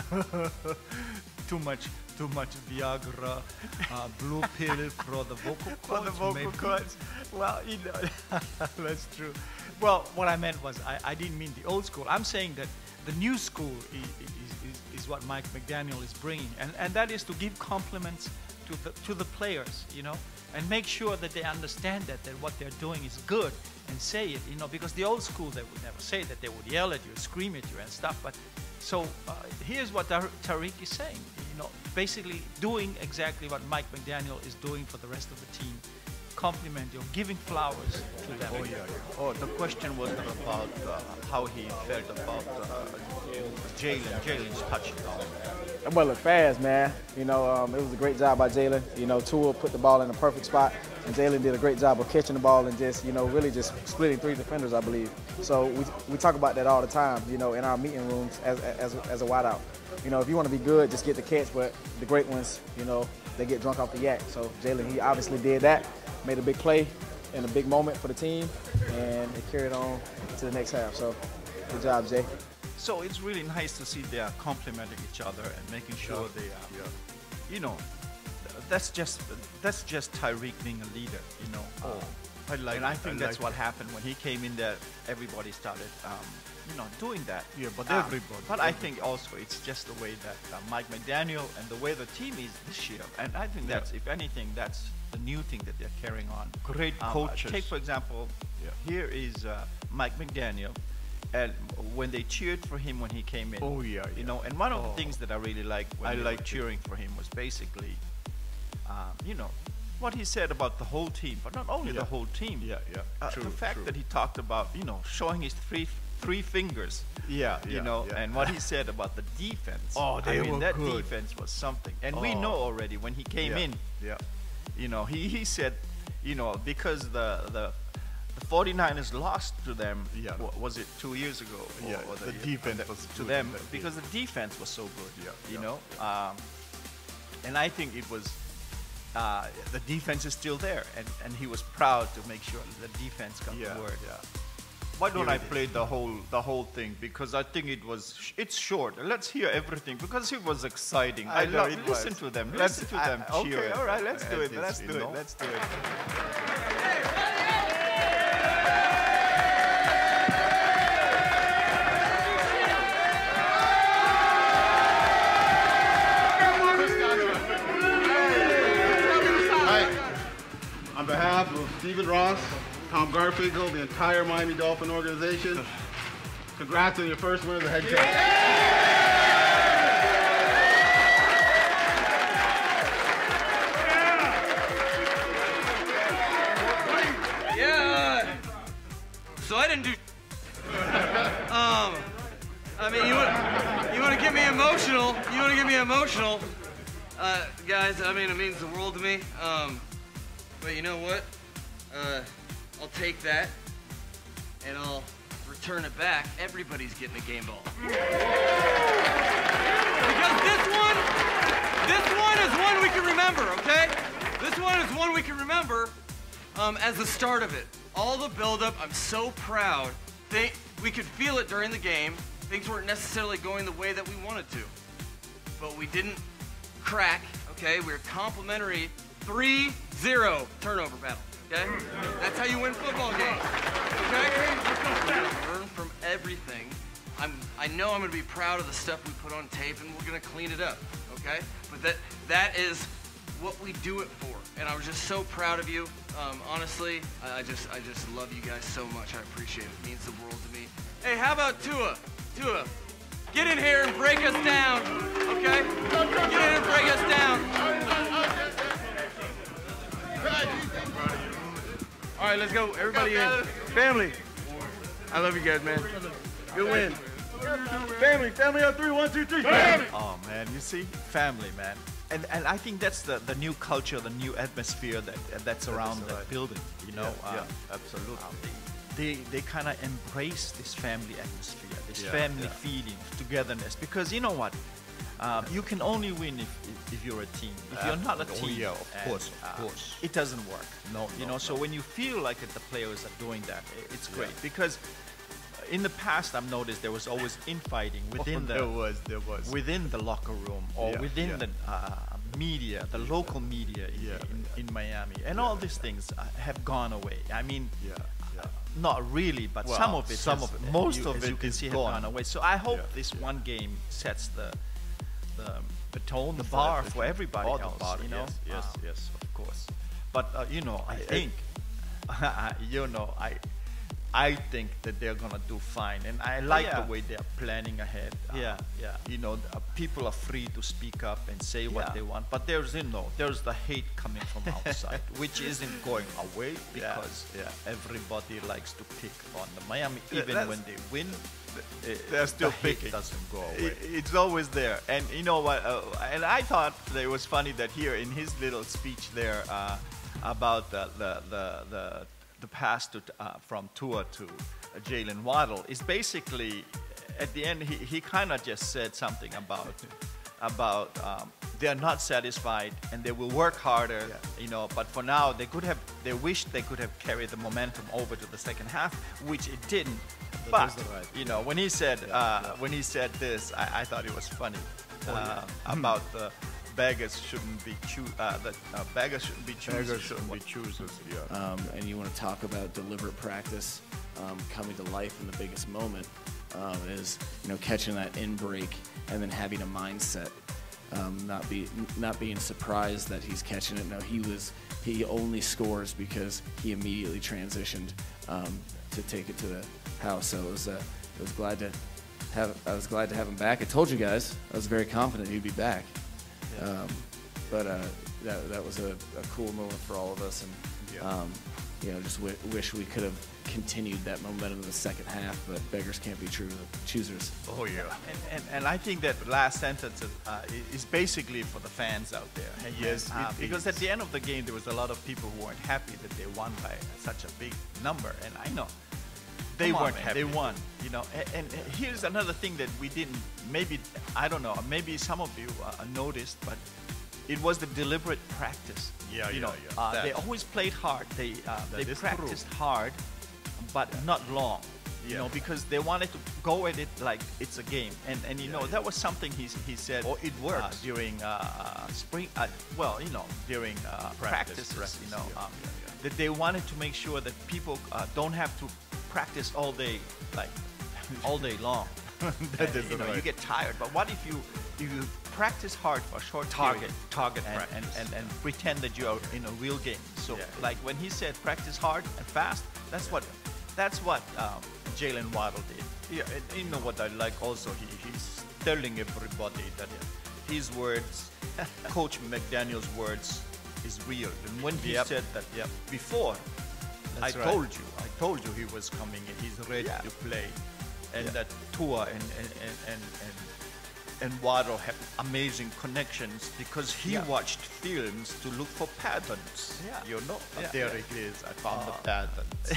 S5: Too much, too much Viagra, uh, blue pill for the vocal cords.
S1: For the vocal
S5: maybe.
S1: cords. Well, you know, that's true. Well, what I meant was I, I didn't mean the old school. I'm saying that the new school is, is, is, is what Mike McDaniel is bringing, and, and that is to give compliments to the to the players, you know, and make sure that they understand that that what they're doing is good, and say it, you know, because the old school they would never say that. They would yell at you, scream at you, and stuff. But so uh, here's what Tar- Tyreek is saying, you know, basically doing exactly what Mike McDaniel is doing for the rest of the team. Compliment you, giving flowers to them.
S5: Oh, yeah, yeah.
S1: Oh, the question was not about uh, how he felt about uh, Jalen, Jalen's touchdown.
S2: That boy looked fast, man. You know, um, it was a great job by Jalen. You know, Tua put the ball in the perfect spot, and Jalen did a great job of catching the ball and just, you know, really just splitting three defenders, I believe. So we, we talk about that all the time, you know, in our meeting rooms as, as, as a wideout. You know, if you want to be good, just get the catch, but the great ones, you know, they get drunk off the yak. So Jalen, he obviously did that, made a big play in a big moment for the team, and it carried on to the next half. So good job, Jay.
S1: So it's really nice to see they are complimenting each other and making sure
S5: Yeah.
S1: they are,
S5: Yeah.
S1: you know, that's just that's just Tyreek being a leader, you know.
S5: Oh,
S1: Uh,
S5: I like
S1: and I
S5: it,
S1: think
S5: I
S1: that's
S5: like
S1: what
S5: it.
S1: happened when he came in there. Everybody started, um, you know, doing that.
S5: Yeah, but
S1: Um,
S5: everybody,
S1: But I
S5: everybody.
S1: think also it's just the way that uh, Mike McDaniel and the way the team is this year. And I think
S5: Yeah.
S1: that's, if anything, that's the new thing that they're carrying on.
S5: Great
S1: Um, uh,
S5: coaches.
S1: Take for example,
S5: Yeah.
S1: here is uh, Mike McDaniel. And when they cheered for him when he came in,
S5: Oh, yeah,
S1: you
S5: yeah.
S1: know, and one of
S5: Oh.
S1: the things that I really liked when
S5: I
S1: they
S5: liked
S1: were
S5: it.
S1: cheering for him was basically, um, you know, what he said about the whole team, but not only
S5: Yeah.
S1: the whole team.
S5: Yeah, yeah.
S1: Uh,
S5: True,
S1: the fact
S5: true.
S1: that he talked about, you know, showing his three three fingers.
S5: Yeah,
S1: You
S5: yeah,
S1: know,
S5: yeah.
S1: and what he said about the defense.
S5: Oh, they
S1: I mean,
S5: were
S1: that
S5: good.
S1: defense was something, and we
S5: Oh.
S1: know already when he came
S5: Yeah,
S1: in.
S5: yeah.
S1: You know, he, he said, you know, because the the the forty-niners lost to them.
S5: Yeah.
S1: wa- was it two years ago? Or,
S5: Yeah,
S1: or
S5: the
S1: year-
S5: defense
S1: the-
S5: was
S1: to
S5: good
S1: them
S5: in that
S1: because
S5: game.
S1: the defense was so good.
S5: Yeah,
S1: You
S5: yeah.
S1: know, um, and I think it was. Uh, the defense is still there, and, and he was proud to make sure that the defense got
S5: Yeah,
S1: the word.
S5: yeah.
S1: Why don't
S5: Here
S1: I
S5: it is.
S1: play the whole the whole thing, because I think it was sh- it's short. Let's hear everything because it was exciting. I,
S5: I know
S1: love
S5: it
S1: listen
S5: was.
S1: to them.
S5: Let's-
S1: Listen to
S5: I-
S1: them.
S5: okay,
S1: cheer.
S5: all right, let's do
S1: As
S5: it,
S1: is,
S5: let's
S1: you
S5: do it,
S1: know.
S5: let's do it.
S13: On behalf of Stephen Ross, Tom Garfinkel, the entire Miami Dolphin organization, congrats on your first win as a head coach.
S14: Yeah. So I didn't do. um, I mean, you want you want to get me emotional? You want to get me emotional, uh, guys? I mean, it means the world to me. Um, but you know what? Uh, I'll take that, and I'll return it back. Everybody's getting a game ball. Because this one, this one is one we can remember. Okay? This one is one we can remember. Um, as the start of it. All the buildup, I'm so proud. They, we could feel it during the game. Things weren't necessarily going the way that we wanted to. But we didn't crack, okay? We were complimentary three zero turnover battle, okay? That's how you win football games, okay? Learn from everything. I'm, I know I'm gonna be proud of the stuff we put on tape, and we're gonna clean it up, okay? But that that is what we do it for, and I was just so proud of you. Um, honestly, I, I just I just love you guys so much. I appreciate it. It means the world to me. Hey, how about Tua? Tua, get in here and break us down, okay? Get in and break us down. All right, let's go. Everybody in. Family. I love you guys, man. Good win. Family, family on three. One, two, three. Family.
S1: Oh man, you see, family, man, and and I think that's the the new culture, the new atmosphere that that's around that building. You know,
S5: Yeah,
S1: uh,
S5: yeah, absolutely.
S1: um, they they kind of embrace this family atmosphere, this
S5: Yeah,
S1: family
S5: yeah.
S1: feeling, togetherness. Because you know what, um, you can only win if, if if you're a team. If you're not a
S5: Oh,
S1: team,
S5: yeah, of
S1: and,
S5: course, of
S1: uh,
S5: course.
S1: it doesn't work.
S5: No,
S1: you
S5: no,
S1: know. So
S5: no.
S1: when you feel like it, the players are doing that, i- it's great
S5: Yeah.
S1: because. in the past, I've noticed there was always infighting within
S5: Oh,
S1: the
S5: there was, there was.
S1: within the locker room or
S5: Yeah,
S1: within
S5: yeah.
S1: the uh, media, the local media in,
S5: Yeah,
S1: in, in Miami, and all these things uh, have gone away. I mean,
S5: Yeah, yeah.
S1: not really, but
S5: Well,
S1: some of it,
S5: some
S1: has-
S5: of it, most
S1: you,
S5: of
S1: as
S5: it
S1: you can
S5: is
S1: see, have
S5: gone.
S1: gone away. So I hope
S5: Yeah,
S1: this one game sets the the
S5: The tone,
S1: the
S5: for
S1: bar
S5: everything.
S1: for everybody
S5: Oh, the
S1: else.
S5: bar,
S1: you know,
S5: yes, yes,
S1: Uh,
S5: yes, of course.
S1: But uh, you know, I
S5: I-
S1: think, you know, I, I think that they're gonna do fine, and I like
S5: yeah.
S1: the way they're planning ahead. Uh,
S5: Yeah, yeah.
S1: You know, uh, people are free to speak up and say what
S5: Yeah.
S1: they want, but there's, you know, there's the hate coming from outside, which isn't going away
S5: Yeah,
S1: because
S5: yeah.
S1: everybody likes to pick on the Miami,
S5: Yeah,
S1: even
S5: that's-
S1: when they win. uh,
S5: They're still
S1: the hate
S5: picking.
S1: doesn't go
S5: I-
S1: away.
S5: It's always there. And you know what? Uh, and I thought that it was funny that here in his little speech there uh, about the the the the, the pass to, uh, from Tua to uh, Jalen Waddle is basically at the end he, he kind of just said something about about um, they're not satisfied and they will work harder, you know. But for now, they could have they wish they could have carried the momentum over to the second half, which it didn't. But
S1: That's right.
S5: you know, when he said uh, when he said this, I, I thought it was funny
S1: Oh,
S5: uh,
S1: yeah.
S5: about the beggars shouldn't be choo- uh, that uh, beggars shouldn't be choosers.
S1: Beggars shouldn't be choosers, yeah.
S2: Um, and you want to talk about deliberate practice um, coming to life in the biggest moment um, is you know catching that in break and then having a mindset, um, not be not being surprised that he's catching it. No, he was he only scores because he immediately transitioned um, to take it to the house. So it was uh, I was glad to have I was glad to have him back. I told you guys I was very confident he'd be back. Um, but uh, that, that was a, a cool moment for all of us, and
S5: Yeah.
S2: um, you know, just w- wish we could have continued that momentum in the second half. But beggars can't be true choosers.
S5: Oh yeah. And, and and I think that last sentence is, uh, is basically for the fans out there. And
S1: Yes,
S5: uh,
S1: it
S5: because
S1: is.
S5: at the end of the game, there was a lot of people who weren't happy that they won by such a big number, and I know. They
S1: Come on,
S5: weren't
S1: man,
S5: happy.
S1: they won.
S5: You know, and, and here's another thing that we didn't, maybe, I don't know, maybe some of you uh, noticed, but it was the deliberate practice.
S1: Yeah,
S5: you
S1: yeah,
S5: know,
S1: yeah.
S5: Uh,
S1: That-
S5: they always played hard. They uh,
S1: That
S5: they
S1: is
S5: practiced
S1: true.
S5: hard, but not long. You
S1: Yeah.
S5: know, because they wanted to go at it like it's a game. And and you
S1: Yeah,
S5: know,
S1: yeah.
S5: that was something he he said.
S1: Oh, it works.
S5: uh, during uh, spring. Uh, well, you know, during uh,
S1: Practice,
S5: practices.
S1: practice,
S5: You know,
S1: yeah,
S5: um,
S1: yeah, yeah.
S5: that they wanted to make sure that people uh, don't have to practice all day, like all day long.
S1: That
S5: And,
S1: is
S5: you know, you
S1: right.
S5: get tired. But what if you if you practice hard for a short
S1: Target-
S5: period,
S1: target
S5: and, and,
S1: practice.
S5: and, and pretend that you're in a real game? So,
S1: Yeah.
S5: like when he said practice hard and fast, that's what that's what um, Jalen Waddle did.
S1: Yeah, and you know what I like also, he, he's telling everybody that his words, Coach McDaniel's words, is real. And when he
S5: Yep.
S1: said that
S5: Yep.
S1: before,
S5: That's
S1: I
S5: right.
S1: told you, I told you he was coming and he's ready
S5: Yeah.
S1: to play. And
S5: Yeah.
S1: that Tua and, and, and, and, and, and Waddle have amazing connections because he
S5: Yeah.
S1: watched films to look for patterns.
S5: Yeah.
S1: You know,
S5: Yeah,
S1: there
S5: yeah.
S1: it is. I found the
S5: Uh,
S1: patterns.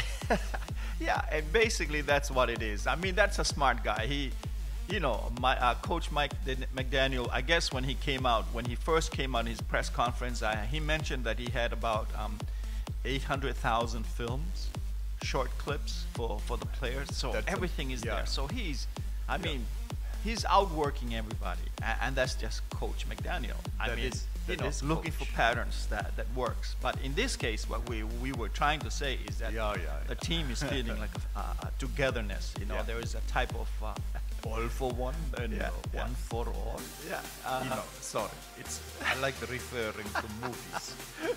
S5: Yeah, and basically that's what it is. I mean, that's a smart guy. He, you know, my uh, Coach Mike Dan- McDaniel. I guess when he came out, when he first came out in his press conference, uh, he mentioned that he had about um, eight hundred thousand films, short clips for for the players. So
S1: That's a-
S5: everything is
S1: yeah.
S5: there. So he's, I mean, he's outworking everybody, and, and that's just Coach McDaniel. I
S1: That
S5: mean,
S1: is-
S5: you
S1: that
S5: know,
S1: is
S5: looking
S1: Coach.
S5: for patterns that that works. But in this case, what we we were trying to say is that
S1: Yeah, yeah,
S5: the
S1: yeah.
S5: team is feeling like a, a, a togetherness. You know,
S1: Yeah.
S5: there is a type of uh,
S1: All for one and
S5: Yeah,
S1: uh,
S5: yeah.
S1: one for all.
S5: yeah.
S1: You
S5: Uh,
S1: know, sorry. It's I like referring to movies.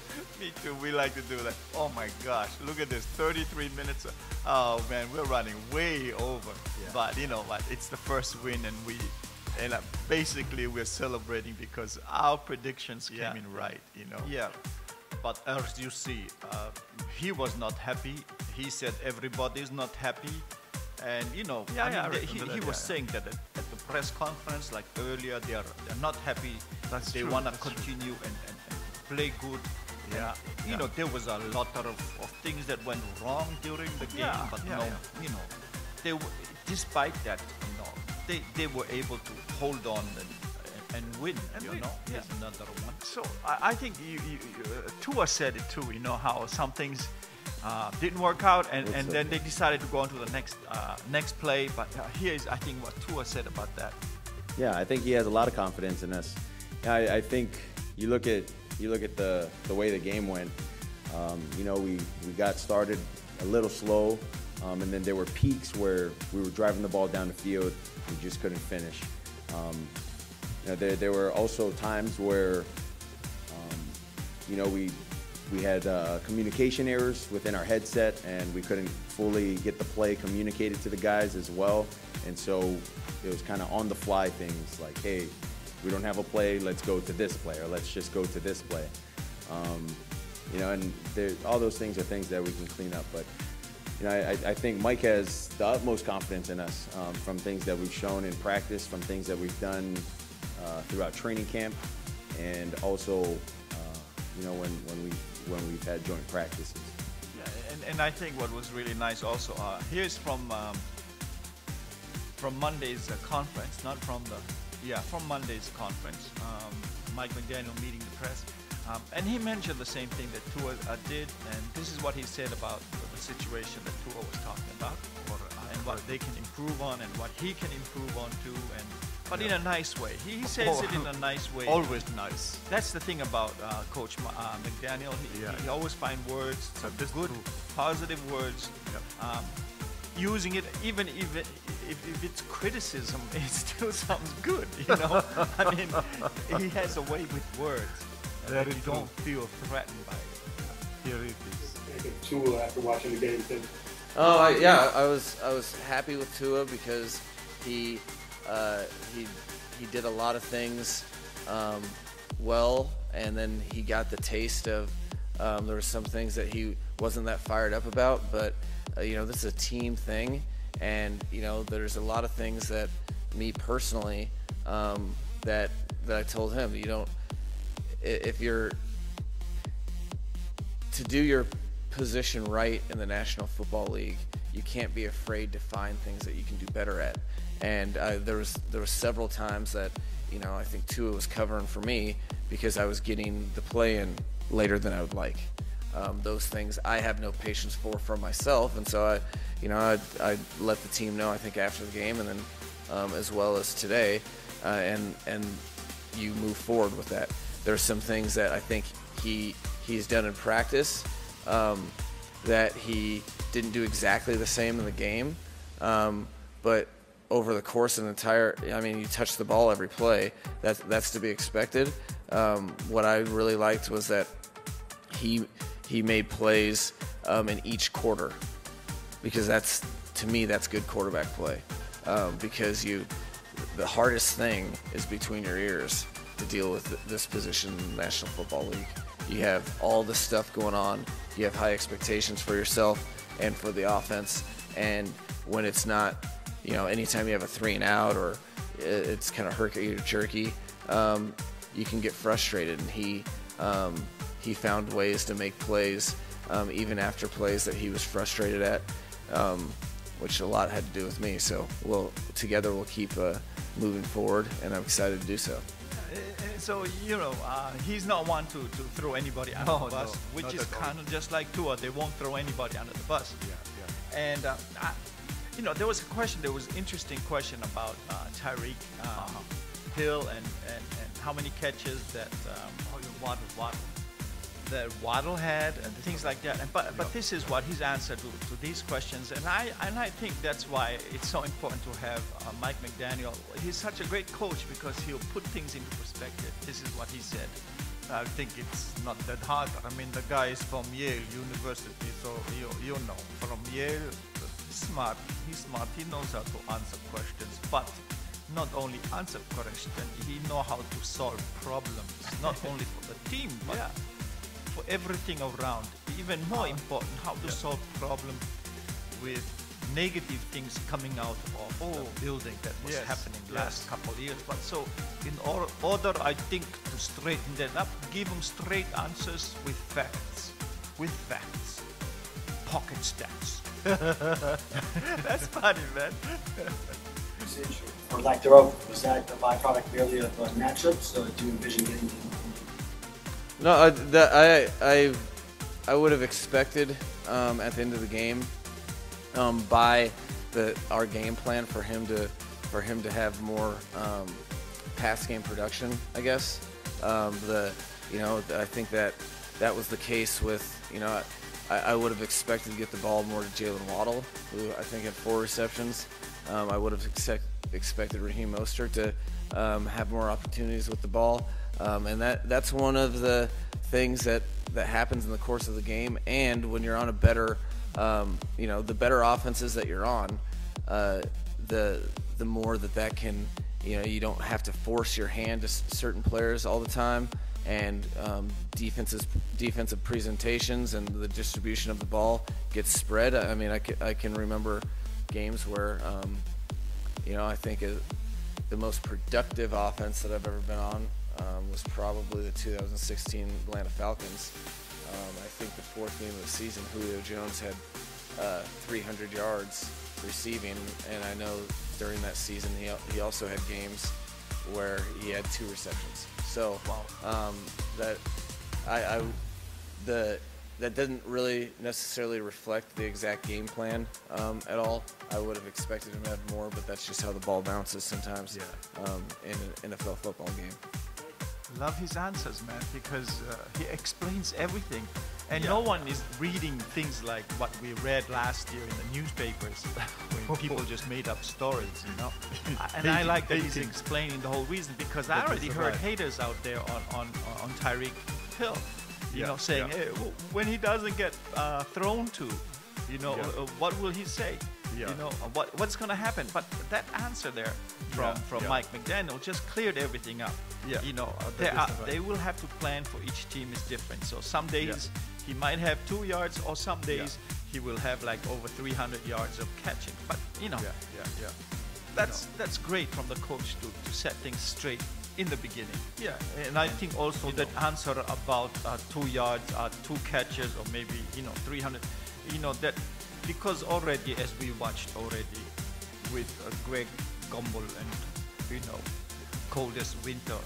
S5: me too. We like to do that. Oh my gosh, look at this, thirty-three minutes. Oh man, we're running way over.
S1: Yeah.
S5: But you know what? It's the first win, and we, and uh, basically we're celebrating because our predictions
S1: Yeah.
S5: came in right. You know.
S1: Yeah, but as you see, uh, he was not happy. He said everybody is not happy, and you know,
S5: Yeah,
S1: I
S5: yeah, I
S1: mean, they- he,
S5: remember
S1: he
S5: that,
S1: was
S5: yeah,
S1: saying that at, at the press conference, like earlier, they are they're not happy.
S5: That's
S1: they
S5: true,
S1: want to
S5: that's true.
S1: continue and, and, and play good.
S5: Yeah,
S1: And, you
S5: yeah.
S1: know, there was a lot of, of things that went wrong during the game,
S5: Yeah,
S1: but
S5: yeah,
S1: no,
S5: yeah.
S1: you know, they w- despite that, you know, they, they were able to hold on and, and,
S5: and win.
S1: And
S5: you
S1: win,
S5: know,
S1: yeah.
S5: is another one. So I, I think you, you, uh, Tua said it too. You know how some things uh, didn't work out, and, and
S3: It's
S5: then
S3: okay.
S5: they decided to go on to the next uh, next play. But uh, here is, I think, what Tua said about that.
S15: Yeah, I think he has a lot of confidence in us. I, I think you look at you look at the the way the game went. Um, you know, we we got started a little slow, um, and then there were peaks where we were driving the ball down the field, we just couldn't finish. Um, you know, there there were also times where, um, you know, we we had uh, communication errors within our headset, and we couldn't fully get the play communicated to the guys as well. And so it was kind of on the fly things like, hey, we don't have a play, let's go to this play, or let's just go to this play. Um, you know, and there, all those things are things that we can clean up. But you know, I, I think Mike has the utmost confidence in us um, from things that we've shown in practice, from things that we've done uh, throughout training camp, and also, uh, you know, when when we when we've had joint practices.
S5: Yeah, and, and I think what was really nice also, uh, here's from um, from Monday's uh, conference, not from the, yeah, from Monday's conference, um, Mike McDaniel meeting the press, um, and he mentioned the same thing that Tua uh, did, and this is what he said about the situation that Tua was talking about, or, uh, and what they can improve on, and what he can improve on too, and but in a nice way. He, he says it in a nice way.
S1: Always nice.
S5: That's the thing about uh, Coach uh, McDaniel. He,
S1: Yeah.
S5: he always finds words,
S1: So this
S5: good,
S1: true.
S5: positive words.
S1: Yep.
S5: Um, using it, even if, it, if, if it's criticism, it still sounds good. You know, I mean, he has a way with words that
S1: Very
S5: you
S1: true.
S5: don't feel threatened by it.
S1: Here it is.
S16: Tua after watching the game too.
S17: Oh I, yeah, I was I was happy with Tua because he uh, he he did a lot of things um, well, and then he got the taste of um, there were some things that he wasn't that fired up about, but uh, you know, this is a team thing, and you know, there's a lot of things that me personally um, that that I told him, you don't i- if you're to do your position right in the National Football League, you can't be afraid to find things that you can do better at. And uh, there was there was several times that, you know, I think Tua was covering for me because I was getting the play in later than I would like. Um, those things I have no patience for for myself, and so I, you know, I I let the team know, I think, after the game, and then um, as well as today, uh, and and you move forward with that. There's some things that I think he he's done in practice um, that he didn't do exactly the same in the game, um, but over the course of an entire, I mean, you touch the ball every play. That's that's to be expected. Um, what I really liked was that he he made plays um, in each quarter, because that's, to me, that's good quarterback play. Um, because you, the hardest thing is between your ears to deal with th- this position in the National Football League. You have all this stuff going on. You have high expectations for yourself and for the offense. And when it's not, you know, anytime you have a three and out, or it's kind of herky-jerky, um, you can get frustrated. And he um, he found ways to make plays, um, even after plays that he was frustrated at, um, which a lot had to do with me. So we'll together we'll keep uh, moving forward, and I'm excited to do so.
S5: So, you know, uh, he's not one to, to throw anybody under
S1: No,
S5: the bus,
S1: no,
S5: which
S1: not
S5: is
S1: at all.
S5: kind of just like Tua. They won't throw anybody under the bus.
S1: Yeah, yeah.
S5: And, uh, I, you know, there was a question, there was an interesting question about uh, Tyreek um, Hill and, and, and how many catches that um, oh, Waddle, Waddle, that Waddle had and things like that. And, but but this is what his answer to, to these questions. And I and I think that's why it's so important to have uh, Mike McDaniel. He's such a great coach because he'll put things into perspective. This is what he said.
S1: I think it's not that hard. I mean, the guy is from Yale University, so you you know, from Yale, he's smart. He's smart. He knows how to answer questions, but not only answer questions, he know how to solve problems. Not only for the team, but
S5: Yeah.
S1: for everything around. Even more important, how to
S5: Yeah.
S1: solve problems with negative things coming out of the building that was
S5: Yes,
S1: happening
S5: yes.
S1: last couple of years. But so, in or- order, I think, to straighten that up, give them straight answers with facts. With facts. Pocket stats.
S5: That's funny, man.
S16: Essential. or lack thereof, was that a byproduct merely of uh, matchups? Uh, do you envision getting?
S17: No, I, that, I I I would have expected um, at the end of the game um, by the our game plan for him to for him to have more um, pass game production. I guess um, the you know I think that that was the case with you know I, I would have expected to get the ball more to Jalen Waddle, who I think had four receptions. Um, I would have expect, expected Raheem Mostert to um, have more opportunities with the ball. Um, and that, that's one of the things that, that happens in the course of the game. And when you're on a better, um, you know, the better offenses that you're on, uh, the the more that that can, you know, you don't have to force your hand to s- certain players all the time. And um, defenses, defensive presentations and the distribution of the ball gets spread. I mean, I can, I can remember games where, um, you know, I think it, the most productive offense that I've ever been on um, was probably the two thousand sixteen Atlanta Falcons. Um, I think the fourth game of the season, Julio Jones had uh, three hundred yards receiving, and I know during that season he, he also had games where he had two receptions. So um, that I, I the that doesn't really necessarily reflect the exact game plan um, at all. I would have expected him to have more, but that's just how the ball bounces sometimes
S1: Yeah.
S17: um, in an N F L football game.
S1: Love his answers, man, because uh, he explains everything. And
S5: Yeah.
S1: no one is reading things like what we read last year in the newspapers when people just made up stories, you know. I- and I like that he's
S5: Hating.
S1: explaining the whole reason, because I
S5: That is
S1: already heard
S5: right.
S1: haters out there on, on, on Tyreek Hill, you
S5: Yeah,
S1: know, saying,
S5: yeah.
S1: hey, w- when he doesn't get uh, thrown to, you know,
S5: Yeah.
S1: uh, what will he say?
S5: Yeah.
S1: You know, uh, what, what's going to happen? But that answer there from,
S5: Yeah,
S1: from
S5: yeah.
S1: Mike McDaniel just cleared everything up.
S5: Yeah.
S1: You know, uh,
S5: That
S1: they,
S5: is
S1: are,
S5: right.
S1: they will have to plan for each team is different. So some days he might have two yards, or some days he will have like over three hundred yards of catching. But you know,
S5: Yeah, yeah, yeah.
S1: that's that's great from the coach to, to set things straight in the beginning.
S5: Yeah,
S1: And I think also that answer about uh, two yards, uh, two catches, or maybe you know three hundred, you know that because already as we watched already with uh, Greg Gumbel and you know coldest winter,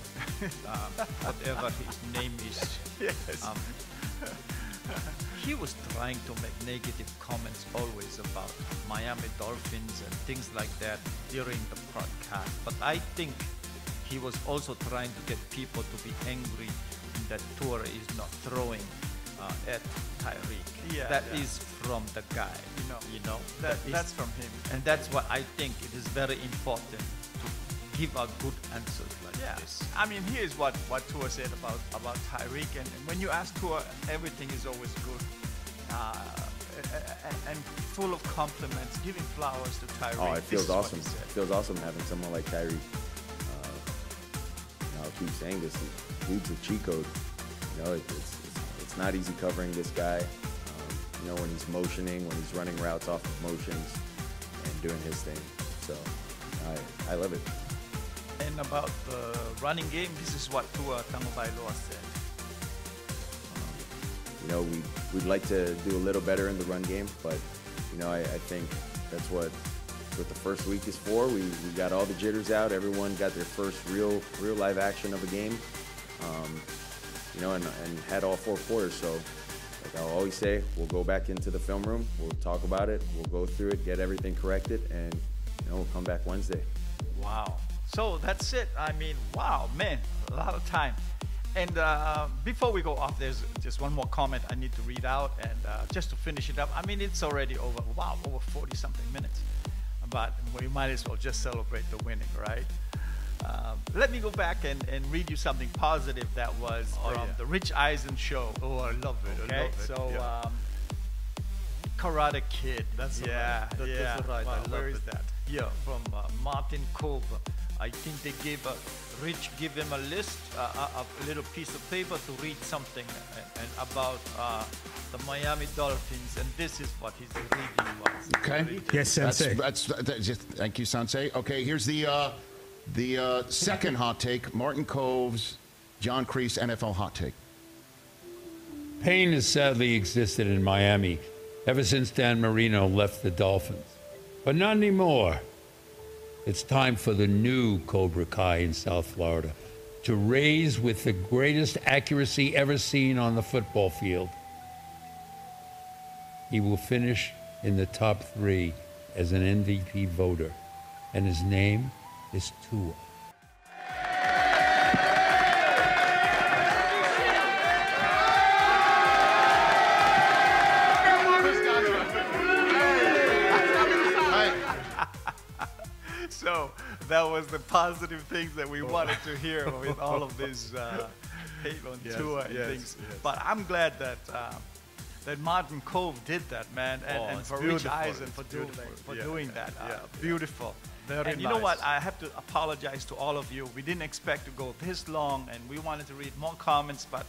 S1: uh, whatever his name is.
S5: Yes.
S1: Um, he was trying to make negative comments always about Miami Dolphins and things like that during the broadcast. But I think he was also trying to get people to be angry that Tua is not throwing uh, at Tyreek.
S5: Yeah,
S1: That
S5: yeah.
S1: is from the guy.
S5: You know,
S1: you know
S5: that,
S1: is-
S5: that's from him.
S1: and that's what I think it is very important to give out good answers like
S5: Yeah,
S1: this.
S5: I mean, here's what what Tua said about about Tyreek, and, and when you ask Tua, everything is always good, uh, and, and full of compliments, giving flowers to Tyreek.
S15: Oh, it
S5: This
S15: feels
S5: is what
S15: awesome.
S5: he said.
S15: It feels awesome having someone like Tyreek. Uh, you know, I'll keep saying this. the Dude's a cheat code. You know, it, it's, it's it's not easy covering this guy. Um, you know, when he's motioning, when he's running routes off of motions, and doing his thing. So, I I love it.
S1: And about the running game, this is what Tua Tagovailoa said.
S15: You know, we we'd like to do a little better in the run game, but you know, I, I think that's what what the first week is for. We we got all the jitters out. Everyone got their first real real live action of a game. Um, you know, and and had all four quarters. So, like I'll always say, we'll go back into the film room. We'll talk about it. We'll go through it, get everything corrected, and you know, we'll come back Wednesday.
S1: Wow. So that's it. I mean, wow, man, a lot of time. And uh, before we go off, there's just one more comment I need to read out. And uh, just to finish it up, I mean, it's already over, wow, over forty something minutes. But we might as well just celebrate the winning, right? Um, let me go back and, and read you something positive that was
S5: Oh,
S1: from
S5: yeah.
S1: the Rich Eisen show.
S5: Oh, I love it. I
S1: Okay,
S5: love it.
S1: so
S5: yeah.
S1: um, Karate Kid.
S5: That's
S1: yeah,
S5: right. That is
S1: yeah.
S5: right. I
S1: Wow,
S5: love
S1: where is
S5: it.
S1: that? Yeah, from uh, Martin Cove. I think they gave a Rich give him a list, uh, a, a little piece of paper to read something and, and about uh, the Miami Dolphins, and this is what his reading was.
S4: Okay.
S18: Yes, Sensei.
S4: That's, that's, that's just, thank you, Sensei. Okay, here's the uh, the uh, second hot take. Martin Cove's John Kreese N F L hot take.
S18: Pain has sadly existed in Miami ever since Dan Marino left the Dolphins. But not anymore. It's time for the new Cobra Kai in South Florida to raise with the greatest accuracy ever seen on the football field. He will finish in the top three as an M V P voter, and his name is Tua.
S5: So that was the positive things that we wanted to hear with all of this uh, hate on
S1: Yes,
S5: Tua and
S1: yes,
S5: things.
S1: yes.
S5: But I'm glad that uh, that Martin Cove did that, man, and,
S1: Oh,
S5: and
S1: it's
S5: for Rich
S1: beautiful,
S5: Eisen
S1: it's
S5: for doing
S1: beautiful.
S5: for
S1: Yeah,
S5: doing
S1: yeah,
S5: that. Uh,
S1: yeah,
S5: beautiful.
S1: Very
S5: and you know what?
S1: nice.
S5: I have to apologize to all of you. We didn't expect to go this long, and we wanted to read more comments, but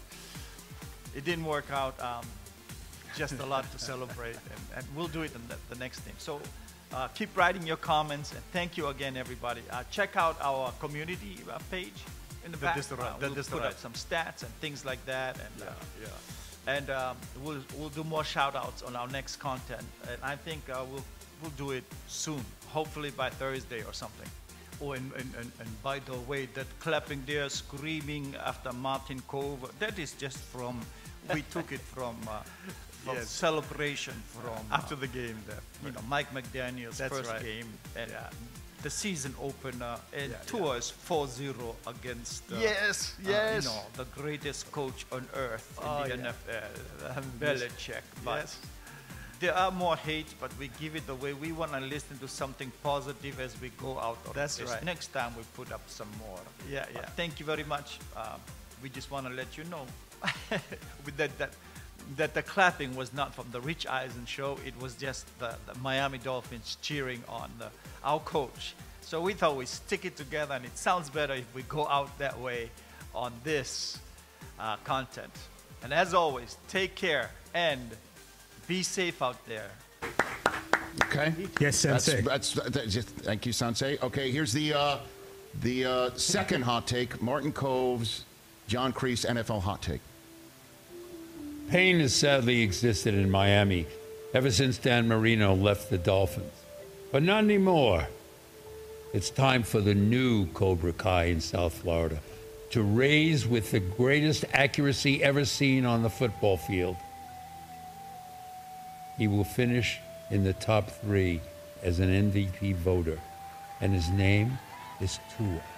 S5: it didn't work out. Um, just a lot to celebrate, and, and we'll do it in the, the next thing. So uh, keep writing your comments, and thank you again, everybody. Uh, check out our community uh, page in the
S1: That
S5: back.
S1: is the right-
S5: Uh,
S1: that
S5: we'll
S1: is the
S5: put
S1: right.
S5: up some stats and things like that, and
S1: Yeah,
S5: uh,
S1: yeah.
S5: and um, we'll we'll do more shout outs on our next content, and I think uh, we'll we'll do it soon, hopefully by Thursday or something.
S1: Oh, and, and, and, and by the way, that clapping there, screaming after Martin Cove, that is just from, we took it from, uh, from
S5: Yes.
S1: celebration from
S5: After
S1: uh,
S5: the game there.
S1: you know, Mike McDaniel's
S5: That's
S1: first
S5: right.
S1: game, and
S5: Yeah.
S1: the season opener, and
S5: Yeah,
S1: Tua is four zero against uh,
S5: Yes,
S1: uh,
S5: yes.
S1: you know, the greatest coach on earth
S5: Oh,
S1: in the
S5: yeah.
S1: N F L,
S5: Um,
S1: Belichick. But
S5: yes.
S1: there are more hate, but we give it away. We want to listen to something positive as we go out of
S5: That's
S1: this.
S5: right.
S1: Next time we put up some more.
S5: Yeah,
S1: But
S5: yeah.
S1: thank you very much. Um, we just want to let you know with that, that that the clapping was not from the Rich Eisen show. It was just the, the Miami Dolphins cheering on the, our coach. So we thought we'd stick it together, and it sounds better if we go out that way on this uh, content. And as always, take care and be safe out there.
S4: Okay.
S19: Yes, Sensei.
S4: That's, that's, that's just, thank you, Sensei. Okay, here's the uh, the uh, second hot take. Martin Cove's John Kreese N F L hot take.
S18: Pain has sadly existed in Miami ever since Dan Marino left the Dolphins. But not anymore. It's time for the new Cobra Kai in South Florida to raise with the greatest accuracy ever seen on the football field. He will finish in the top three as an M V P voter, and his name is Tua.